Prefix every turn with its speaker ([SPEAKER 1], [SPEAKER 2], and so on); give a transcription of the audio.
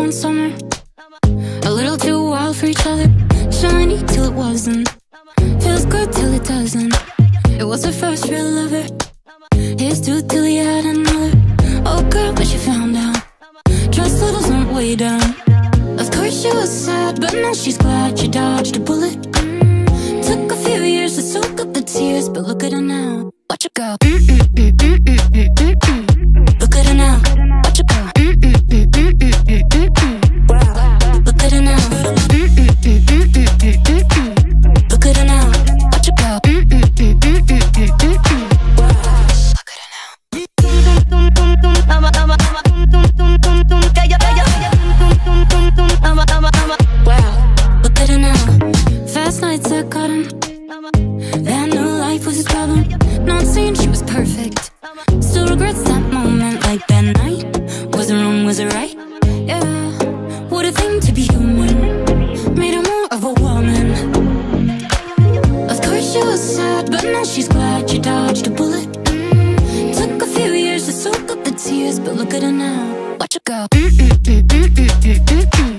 [SPEAKER 1] one summer, a little too wild for each other. Shiny till it wasn't, feels good till it doesn't. It was her first real lover, his too till he had another. Oh girl, but she found out trust levels went way down. Of course she was sad, but now she's glad she dodged a bullet. Took a few years to soak up the tears, but look at her now. Watch her go. Look at her now. Watch her go. Look at her now. Look at her now. Watch her go. Look at her now. Wow. Look at her now. Fast nights that got him. That new life was his problem. Not saying she was perfect, still regrets that moment. Like that night, was it wrong, was it right? Yeah, what a thing to be human. Made her more of a woman. Of course she was sad, but now she's glad she dodged a bullet. Took a few years to soak up the tears, but look at her now. Watch her go.